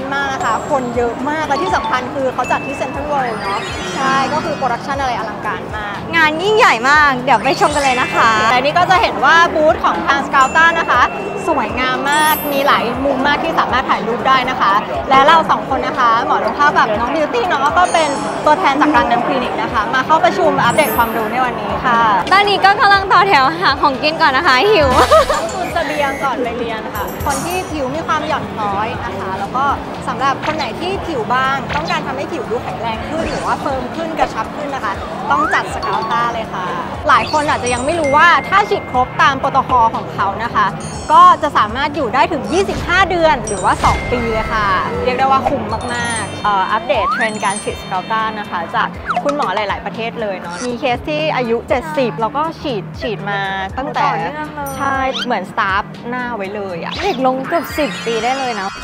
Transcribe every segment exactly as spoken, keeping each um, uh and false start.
มากนะคะคนเยอะมากและที่สำคัญคือเขาจัดที่เซ็นทรัลเวิลด์เนาะใช่ก็คือโปรดักชันอะไรอลังการมากงานยิ่งใหญ่มากเดี๋ยวไปชมกันเลยนะคะแต่นี่ก็จะเห็นว่าบูธของทางสกาวต้านะคะสวยงามมากมีหลายมุมมากที่สามารถถ่ายรูปได้นะคะและเราสองคนนะคะหมอดูภาพกับน้องบิวตี้เนาะก็เป็นตัวแทนจากรังน้ำคลินิกนะคะมาเข้าประชุมอัปเดตความรู้ในวันนี้ค่ะตอนนี้ก็กำลังต่อแถวหาของกินก่อนนะคะหิวตุนเสบียงก่อนไปเรียนค่ะคนที่ผิวมีความหย่อนคล้อยนะคะแล้วก็สำหรับคนไหนที่ผิวบางต้องการทำให้ผิวดูแข็งแรงขึ้นหรือว่าเฟิร์มขึ้นกระชับขึ้นนะคะต้องจัดสกาวต้าเลยค่ะหลายคนอาจจะยังไม่รู้ว่าถ้าฉีดครบตามโปรโตคอลของเขานะคะก็จะสามารถอยู่ได้ถึงยี่สิบห้าเดือนหรือว่าสองปีเลยค่ะเรียกได้ว่าคุ้มมากๆอัปเดตเทรนด์การฉีดสกาวต้านะคะจากคุณหมอหลายๆประเทศเลยเนาะมีเคสที่อายุเจ็ดสิบแล้วก็ฉีดฉีดมาตั้งแต่ใช่เหมือนสตาร์ฟหน้าไว้เลยอะเด็กลงเกือบสิบปีได้เลยนะ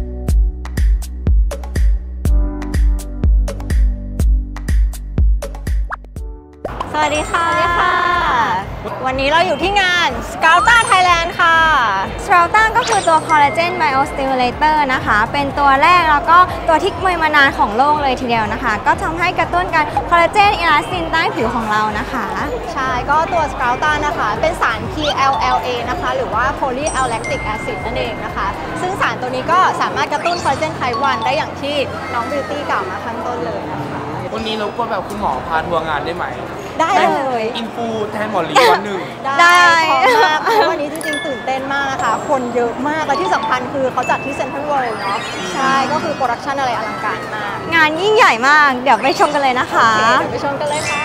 สวัสดีค่ะวันนี้เราอยู่ที่งาน Scouta Thailand ค่ะ Scouta ก็คือตัว Collagen Biostimulator นะคะเป็นตัวแรกแล้วก็ตัวที่มีมานานของโลกเลยทีเดียวนะคะก็ทำให้กระตุ้นการคอลลาเจนอิลาสตินใต้ผิวของเรานะคะใช่ก็ตัว Scouta นะคะเป็นสาร พี แอล แอล เอ นะคะหรือว่า Polylactic Acid นั่นเองนะคะซึ่งสารตัวนี้ก็สามารถกระตุ้นคอลลาเจนไทป์วันได้อย่างที่น้องบิวตี้กล่าวมาข้างต้นเลยนะคะวันนี้เราก็แบบคุณหมอพาทัวร์งานได้ไหมได้เลยอินฟูแทนหมอลีวันหนึ่งได้พร้อมมากเพราะวันนี้จริงๆตื่นเต้นมากนะคะคนเยอะมากและที่สำคัญคือเขาจัดที่เซ็นทรัลเวิลด์เนาะใช่ก็คือโปรดักชันอะไรอลังการมากงานยิ่งใหญ่มากเดี๋ยวไปชมกันเลยนะคะเดี๋ยวไปชมกันเลยค่ะ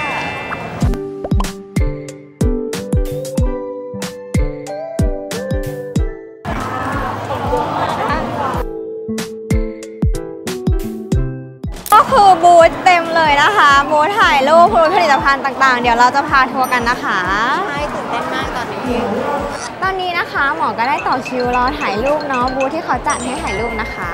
ก็คือบูธเต็มเลยนะคะบูธถ่ายรูปผลิตภัณฑ์ต่างๆเดี๋ยวเราจะพาทัวร์กันนะคะใช่ตื่นเต้นมากตอนนี้ตอนนี้นะคะหมอก็ได้ต่อคิวรอถ่ายรูปเนาะบูธที่เขาจัดให้ถ่ายรูปนะคะ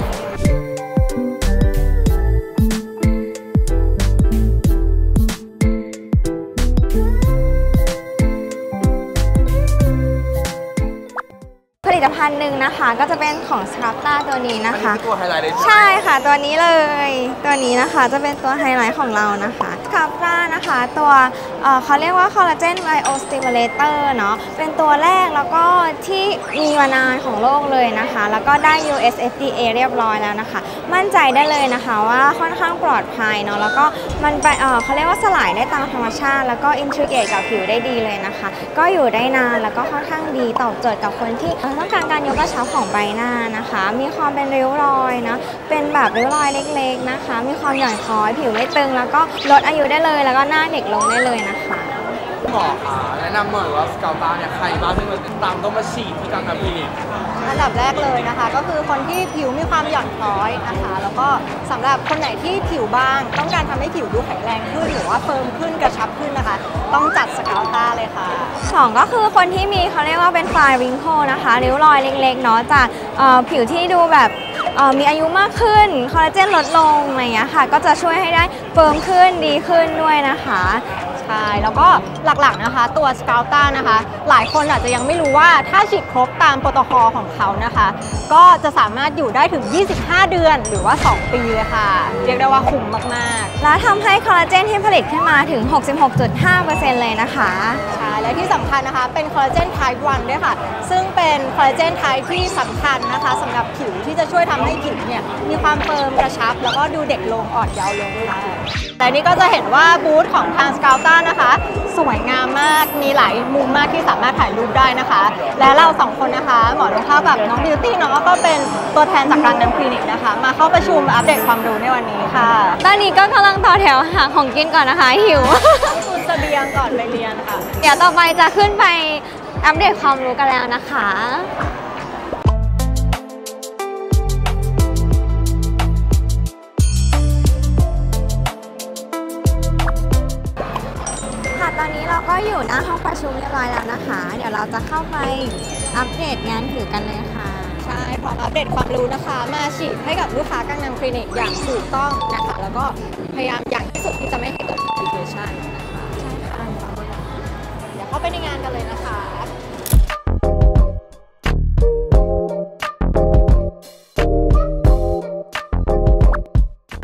ผลิตภัณฑ์หนึ่งนะคะก็จะเป็นของ Scouta ตัวนี้นะคะตัวไฮไลท์เลยใช่ค่ะตัวนี้เลยตัวนี้นะคะจะเป็นตัวไฮไลท์ของเรานะคะ Scouta นะคะตัวเอ่อเขาเรียกว่า Collagen Biostimulator เนาะเป็นตัวแรกแล้วก็ที่มีมานานของโลกเลยนะคะแล้วก็ได้ ยู เอส เอฟ ดี เอ เรียบร้อยแล้วนะคะมั่นใจได้เลยนะคะว่าค่อนข้างปลอดภัยเนาะแล้วก็มันไปเอ่อเขาเรียกว่าสลายได้ตามธรรมชาติแล้วก็อินทิเกรตกับผิวได้ดีเลยนะคะก็อยู่ได้นานแล้วก็ค่อนข้างดีตอบโจทย์กับคนที่ต้องการการยกกระชับของใบหน้านะคะมีความเป็นริ้วรอยนะเป็นแบบริ้วรอยเล็กๆนะคะมีความหย่อนคล้อยผิวไม่ตึงแล้วก็ลดอายุได้เลยแล้วก็หน้าเด็กลงได้เลยนะคะหมอคะแนะนำหน่อยว่าสกาวต้าเนี่ยใครบ้างที่มันตามต้องมาฉีดที่กลางคลินิกอันดับแรกเลยนะคะก็คือคนที่ผิวมีความหย่อนคล้อยนะคะแล้วก็สำหรับคนไหนที่ผิวบางต้องการทำให้ผิวดูแข็งแรงขึ้นหรือว่าเฟิร์มขึ้นกระชับขึ้นนะคะต้องจัดสกาวต้าเลยค่ะสองก็คือคนที่มีเขาเรียกว่าเป็นไฟริงโคนะคะริ้วรอยเล็กๆเนาะจากผิวที่ดูแบบมีอายุมากขึ้นคอลลาเจนลดลงอะไรอย่างเงี้ยค่ะก็จะช่วยให้ได้เฟิร์มขึ้นดีขึ้นด้วยนะคะใช่แล้วก็หลักๆนะคะตัว Scouta นะคะหลายคนอาจจะยังไม่รู้ว่าถ้าฉีดครบตามโปรโตคอลของเขานะคะก็จะสามารถอยู่ได้ถึงยี่สิบห้าเดือนหรือว่าสองปีเลยค่ะเรียกได้ว่าคุ้มมากๆและทำให้คอลลาเจนที่ผลิตขึ้นมาถึง หกสิบหกจุดห้าเปอร์เซ็นต์ เลยนะคะใช่และที่สำคัญนะคะเป็นคอลลาเจนไทป์วันด้วยค่ะซึ่งเป็นคอลลาเจนไทป์ที่สำคัญนะคะสำหรับผิวที่จะช่วยทำให้ผิวเนี่ยมีความเฟิร์มกระชับแล้วก็ดูเด็กลงอ่อนเยาว์ลงค่ะแต่นี่ก็จะเห็นว่าบูธของทาง Scouta นะคะสวยงามมากมีหลายมุมมากที่สามารถถ่ายรูปได้นะคะและเราสองคนนะคะหมอดูภาพกับน้องบิวตี้เนาะก็เป็นตัวแทนจากรังน้ำคลินิกนะคะมาเข้าประชุมอัปเดตความรู้ในวันนี้ค่ะตอนนี้ก็กำลังต่อแถวหาของกินก่อนนะคะหิวตุนเสบียงก่อนไปเรียนค่ะเดี๋ยวต่อไปจะขึ้นไปอัปเดตความรู้กันแล้วนะคะตอนนี้เราก็อยู่หน้าห้องประชุมเรียบร้อยแล้วนะคะเดี๋ยวเราจะเข้าไปอัปเดตงานผิวกันเลยค่ะใช่พร้อมอัปเดตความรู้นะคะมาฉีดให้กับลูกค้ากังนำคลินิกอย่างถูกต้องนะคะแล้วก็พยายามอย่างที่สุดที่จะไม่ให้เกิดคอมพลิเคชันนะคะใช่ค่ะเดี๋ยวเข้าไปในงานกันเลยนะคะ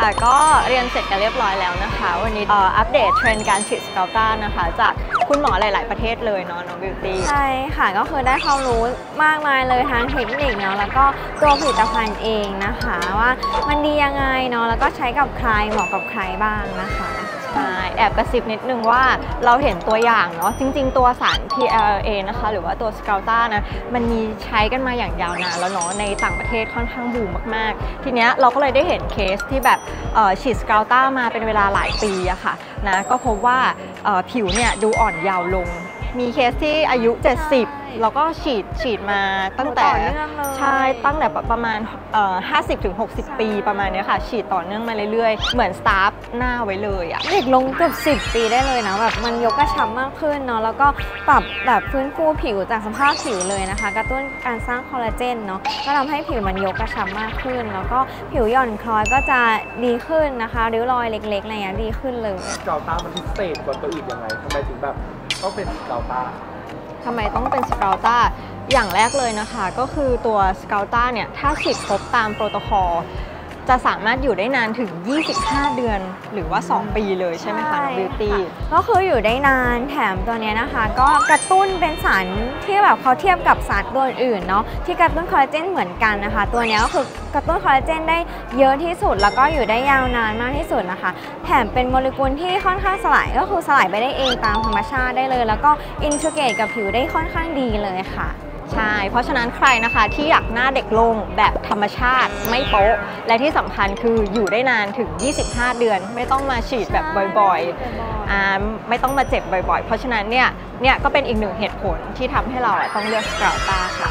ค่ะก็เรียนเสร็จกันเรียบร้อยแล้วนะคะวันนี้เอ่ออัปเดตเทรนด์การฉีดสกาลต้านะคะจากคุณหมอหลาย ๆประเทศเลยเนาะน้องบิวตี้ใช่ค่ะก็คือได้ความรู้มากมายเลยทั้งเทคนิคเนาะแล้วก็ตัวผลิตภัณฑ์เองนะคะว่ามันดียังไงเนาะแล้วก็ใช้กับใครเหมาะกับใครบ้างนะคะใช่แอบกระซิบนิดนึงว่าเราเห็นตัวอย่างเนาะจริง ๆ ตัวสาร พี แอล แอล เอ นะคะหรือว่าตัวสกาลต้านะมันมีใช้กันมาอย่างยาวนานแล้วเนาะในต่างประเทศค่อนข้างบูมมากๆทีเนี้ยเราก็เลยได้เห็นเคสที่แบบฉีดสกาลต้ามาเป็นเวลาหลายปีอะค่ะนะก็พบว่าผิวเนี่ยดูอ่อนเยาว์ลงมีเคสที่อายุเจ็ดสิบแล้วก็ฉีดฉีดมาตั้งแต่ใช่ตั้งแต่ประมาณห้าสิบถึงหกสิบปีประมาณนี้ค่ะฉีดต่อเนื่องมาเรื่อยๆเหมือนสตาร์ฟหน้าไว้เลยอะเด็กลงเกือบสิบปีได้เลยนะแบบมันยกกระชับมากขึ้นเนาะแล้วก็ปรับแบบฟื้นฟูผิวจากสภาพผิวเลยนะคะกระตุ้นการสร้างคอลลาเจนเนาะก็ทำให้ผิวมันยกกระชับมากขึ้นแล้วก็ผิวหย่อนคล้อยก็จะดีขึ้นนะคะริ้วรอยเล็กๆอะไรอย่างเงี้ยดีขึ้นเลยสกาลต้ามันพิเศษกว่าตัวอื่นยังไงทำไมถึงแบบต้องเป็นสกาลต้าทำไมต้องเป็นสกาลต้าอย่างแรกเลยนะคะก็คือตัวสกาลต้าเนี่ยถ้าฉีดครบตามโปรโตคอลจะสามารถอยู่ได้นานถึงยี่สิบห้าเดือนหรือว่าสองปีเลยใช่ไหมคะน้องบิวตี้ก็คืออยู่ได้นานแถมตัวนี้นะคะก็กระตุ้นเป็นสารที่แบบเขาเทียบกับสารตัวอื่นเนาะที่กระตุ้นคอลลาเจนเหมือนกันนะคะตัวนี้ก็คือกระตุ้นคอลลาเจนได้เยอะที่สุดแล้วก็อยู่ได้ยาวนานมากที่สุดนะคะแถมเป็นโมเลกุลที่ค่อนข้างสลายก็คือสลายไปได้เองตามธรรมชาติได้เลยแล้วก็อินทิเกรตกับผิวได้ค่อนข้างดีเลยค่ะใช่เพราะฉะนั้นใครนะคะที่อยากหน้าเด็กลงแบบธรรมชาติไม่โป๊ะและที่สำคัญคืออยู่ได้นานถึงยี่สิบห้าเดือนไม่ต้องมาฉีดแบบบ่อยๆอ่าไม่ต้องมาเจ็บบ่อยๆเพราะฉะนั้นเนี่ยเนี่ยก็เป็นอีกหนึ่งเหตุผลที่ทำให้เราต้องเลือกสกาลต้าค่ะ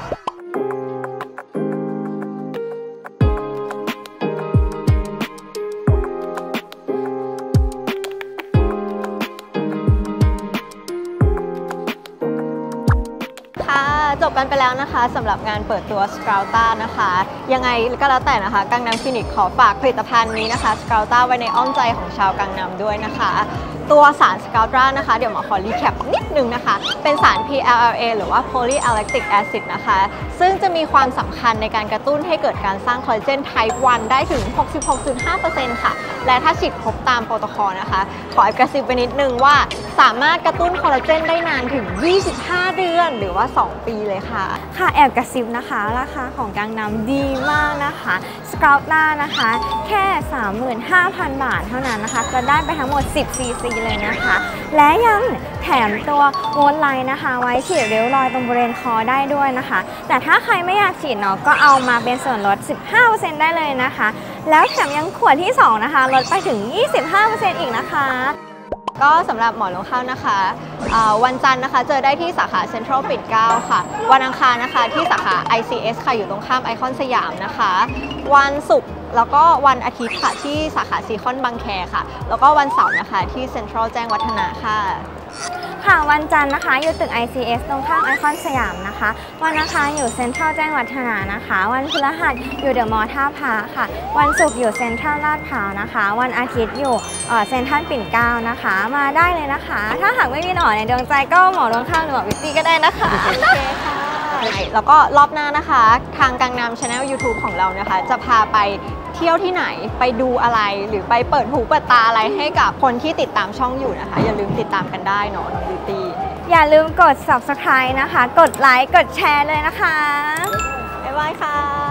จบกันไปแล้วนะคะสำหรับงานเปิดตัวสกาลต้านะคะยังไงก็แล้วแต่นะคะกังนัมคลินิกขอฝากผลิตภัณฑ์นี้นะคะสกาลต้าไว้ในอ้อมใจของชาวกังนัมด้วยนะคะตัวสารสกาลต้านะคะเดี๋ยวหมอขอรีแคปนิดนึงนะคะเป็นสาร พี แอล แอล เอ หรือว่า Polylactic Acid นะคะซึ่งจะมีความสำคัญในการกระตุ้นให้เกิดการสร้างคอลลาเจน Type วันได้ถึง หกสิบหกจุดห้าเปอร์เซ็นต์ ค่ะและถ้าฉีดครบตามโปรโตคอลนะคะขอกระซิบไปนิดนึงว่าสามารถกระตุ้นคอลลาเจนได้นานถึงยี่สิบห้าเดือนหรือว่าสองปีเลยค่ะค่ะแอบกระซิบนะคะราคาของกังนัมดีมากนะคะสกาลต้านะคะแค่ สามหมื่นห้าพัน บาทเท่านั้นนะคะจะได้ไปทั้งหมดสิบซีซีเลยนะคะและยังแถมตัวโวลไลท์นะคะไว้ฉีดริ้วรอยตรงบริเวณคอได้ด้วยนะคะแต่ถ้าใครไม่อยากฉีดเนาะก็เอามาเป็นส่วนลด สิบห้าเปอร์เซ็นต์ ได้เลยนะคะแล้วแถมยังขวดที่สองนะคะลดไปถึง ยี่สิบห้าเปอร์เซ็นต์ อีกนะคะก็สำหรับหมอลงข้าวนะคะวันจันทร์นะคะเจอได้ที่สาขาเซ็นทรัลปิ่นเกล้าค่ะวันอังคารนะคะที่สาขา ไอ ซี เอส ค่ะอยู่ตรงข้ามไอคอนสยามนะคะวันศุกร์แล้วก็วันอาทิตย์ค่ะที่สาขาซีคอนบางแคค่ะแล้วก็วันเสาร์นะคะที่เซ็นทรัลแจ้งวัฒนะค่ะค่ะวันจันทร์นะคะอยู่ตึก ไอ ซี เอส ตรงข้ามไอคอนสยามนะคะวันอังคารอยู่เซ็นทรัลแจ้งวัฒนะนะคะวันพฤหัสอยู่เดอะมอลล์ท่าพระค่ะวันศุกร์อยู่เซ็นทรัลลาดพร้าวนะคะวันอาทิตย์อยู่เซ็นทรัลปิ่นเกล้านะคะมาได้เลยนะคะถ้าหากไม่มีหน่อในดวงใจก็หมอลงข้าวหรือหมอวิตตี้ก็ได้นะคะโอเคค่ะแล้วก็รอบหน้านะคะทางกังนัม Channel ยูทูบ ของเรานะคะจะพาไปเที่ยวที่ไหนไปดูอะไรหรือไปเปิดหูเปิดตาอะไรให้กับคนที่ติดตามช่องอยู่นะคะอย่าลืมติดตามกันได้เนาะน้องบิวตี้อย่าลืมกด ซับสไครบ์ นะคะกดไลค์กดแชร์เลยนะคะบ๊ายบายค่ะ